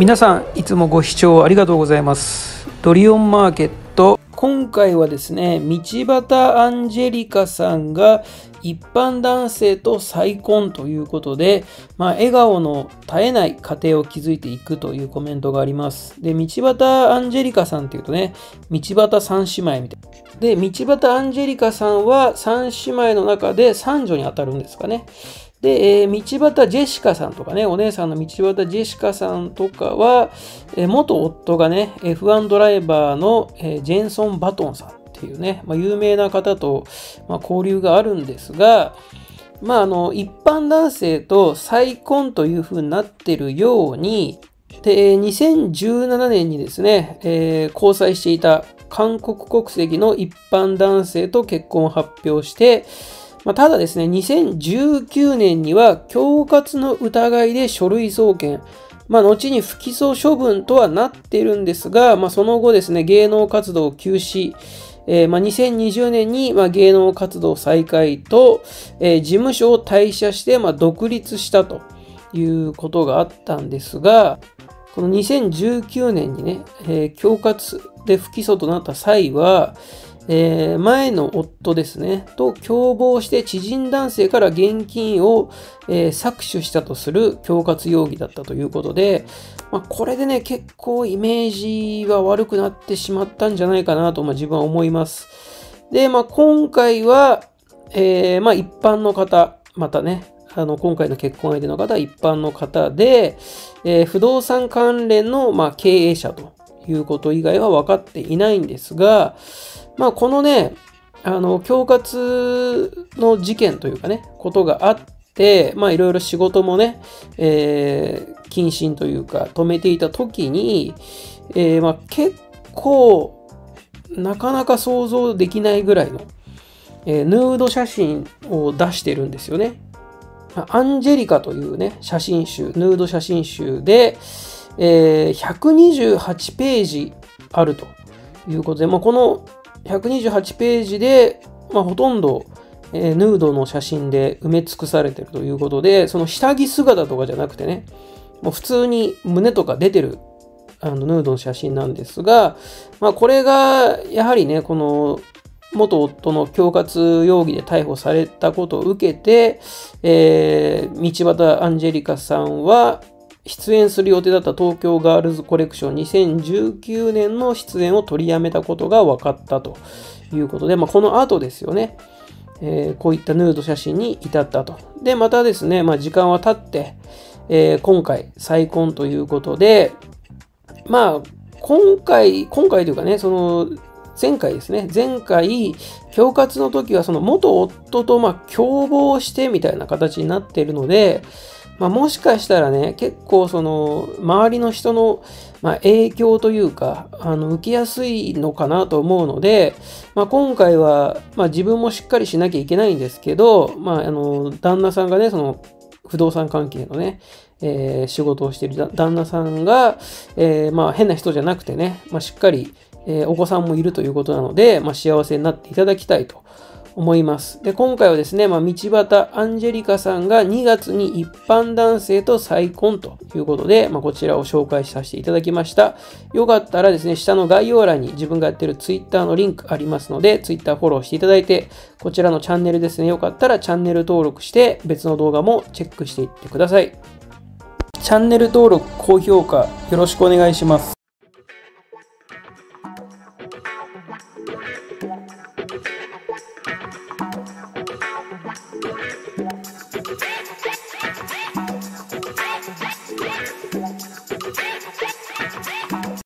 皆さんいつもご視聴ありがとうございます。ドリオンマーケット、今回はですね、道端アンジェリカさんが一般男性と再婚ということで、笑顔の絶えない家庭を築いていくというコメントがあります。で、道端アンジェリカさんっていうとね、道端三姉妹みたいな。で、道端アンジェリカさんは三姉妹の中で三女に当たるんですかね。で、道端ジェシカさんとかね、お姉さんの道端ジェシカさんとかは、元夫がね、F1 ドライバーのジェンソン・バトンさんっていうね、有名な方と交流があるんですが、一般男性と再婚という風になってるように、で、2017年にですね、交際していた韓国国籍の一般男性と結婚を発表して、ただですね、2019年には恐喝の疑いで書類送検、後に不起訴処分とはなっているんですが、その後ですね、芸能活動を休止、2020年に芸能活動再開と、事務所を退社して独立したということがあったんですが、この2019年にね、恐喝で不起訴となった際は、前の夫ですね、と共謀して知人男性から現金を、搾取したとする恐喝容疑だったということで、これでね、結構イメージは悪くなってしまったんじゃないかなと、自分は思います。で、今回は、一般の方、またね、今回の結婚相手の方は一般の方で、不動産関連の、経営者ということ以外は分かっていないんですが、このね、恐喝の事件というかね、ことがあって、いろいろ仕事もね、謹慎というか止めていた時に、結構、なかなか想像できないぐらいの、ヌード写真を出してるんですよね。アンジェリカというね、写真集、ヌード写真集で、128ページあるということで、この128ページで、ほとんど、ヌードの写真で埋め尽くされているということで、その下着姿とかじゃなくてね、もう普通に胸とか出てるヌードの写真なんですが、これがやはりね、この元夫の恐喝容疑で逮捕されたことを受けて、道端アンジェリカさんは出演する予定だった東京ガールズコレクション2019年の出演を取りやめたことが分かったということで、この後ですよね、こういったヌード写真に至ったと。で、またですね、時間は経って、今回再婚ということで、今回というかね、その前回ですね、前回恐喝の時はその元夫と共謀してみたいな形になっているので、もしかしたらね、結構その周りの人の影響というか、受けやすいのかなと思うので、今回は自分もしっかりしなきゃいけないんですけど、旦那さんがね、その不動産関係のね、仕事をしている旦那さんが、変な人じゃなくてね、しっかり、お子さんもいるということなので、幸せになっていただきたいと思います。で、今回はですね、道端アンジェリカさんが2月に一般男性と再婚ということで、こちらを紹介させていただきました。よかったらですね、下の概要欄に自分がやってる Twitter のリンクありますので、Twitter フォローしていただいて、こちらのチャンネルですね、よかったらチャンネル登録して別の動画もチェックしていってください。チャンネル登録、高評価よろしくお願いします。